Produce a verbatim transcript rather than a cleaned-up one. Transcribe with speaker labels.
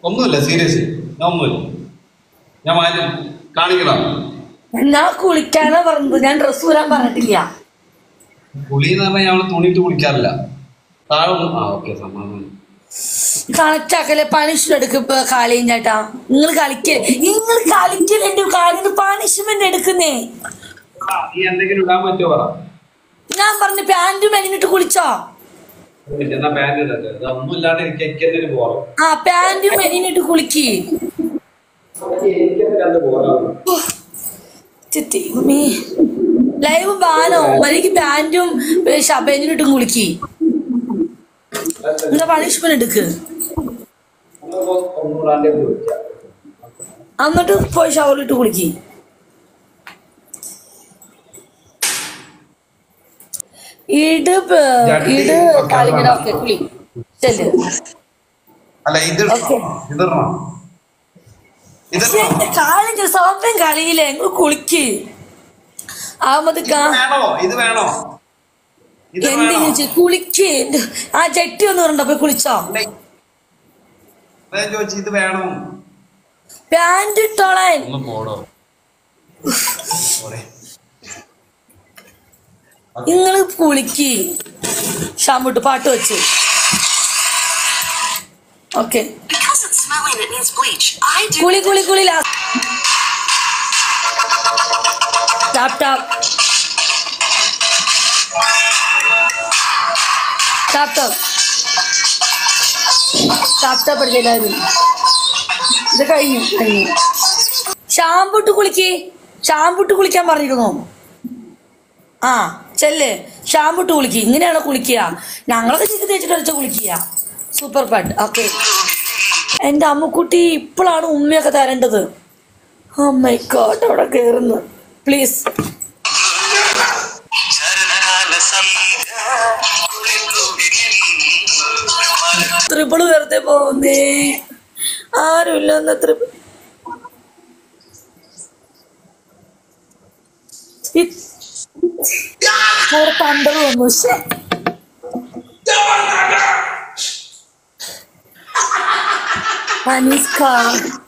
Speaker 1: ഒന്നുമില്ല, സീരിയസ്, ഞാൻ ഒന്നുമില്ല. ഞാൻ മാറ്റി കാണിക്കണം.
Speaker 2: ഞാൻ കുളിക്കാനാ പറഞ്ഞത്, ഞാൻ ഡ്രസ് വരാൻ പറഞ്ഞിട്ടില്ല.
Speaker 1: കുളി എന്ന് പറഞ്ഞാൽ ഞങ്ങള് തുണിയിട്ട് കുളിക്കാറില്ല. താഴെ ആ ഓക്കെ സമാധാനം.
Speaker 2: കണക്റ്റാക്കല്ലേ പണിഷ്മെന്റ് എടുക്കും കാളിയും ചേട്ടാ. നിങ്ങൾ കളിക്കേ നിങ്ങൾ കളിക്കല്ലേ എന്റെ കാലിന് പണിഷ്മെന്റ് എടുക്കുന്നേ.
Speaker 1: നീ എന്തെങ്കിലും ഇടാൻ പറ്റുമോ പറ.
Speaker 2: ഞാൻ പറഞ്ഞ പാന്റും മെനിഞ്ഞിട്ട് കുളിച്ചോ? ആ പാന്റും മെനിഞ്ഞിട്ട് കുളിക്ക്. ലൈവ് ബാനോ എനിക്ക് പാന്റും ഷബേനിട്ടും കുളിക്ക്. എന്താ പണിഷ്മെന്റ് എടുക്ക്. എന്നിട്ട് പോയി ഷവറിലിട്ട് കുളിക്ക്. ഇട് ഇട് കളിഞ്ഞൊക്കെ കുളി ചെല്ല്. കാലിഞ്ഞ സമയം കളിയില്ലേ നിങ്ങൾ കുളിക്ക്. ആമത് എന്തെങ്കിലും കുളിക്ക്. ആ ജട്ടി ഒന്ന് പറഞ്ഞോ പോയി കുളിച്ചോ. പാന്റ് ഇട്ടോളാൻ നിങ്ങള് കുളിക്ക്. ഷാമ്പുട്ട് പാട്ട് വെച്ച് ഓക്കെ. കുളി കുളി കുളി tap tap tap tap tap tap എടുത്തില്ലായിരുന്നു. ഇത് കഴിഞ്ഞു കഴിഞ്ഞു. ഷാമ്പുട്ട് കുളിക്ക്. ഷാമ്പുട്ട് കുളിക്കാൻ പറഞ്ഞിരുന്നോ? ആ ചെല്ല് ഷാമ്പുട്ട് കുളിക്ക്. ഇങ്ങനെയാണോ കുളിക്കുക? ഞങ്ങളൊക്കെ ചിക്കൻ തേച്ചിട്ട് അടിച്ച കുളിക്കുക. സൂപ്പർ പാട്ട് ഓക്കെ. എൻ്റെ അമ്മുക്കുട്ടി ഇപ്പോഴാണ് ഉമ്മയൊക്കെ തരേണ്ടത്. ഓ മൈ ഗോഡ് അവിടെ കയറുന്നു പ്ലീസ്. ത്രിപിള് വെറുതെ പോകുന്നേ, ആരുമില്ല എന്ന ത്രിപിൾ. പണ്ടത് വന്നു അനീസ്ക.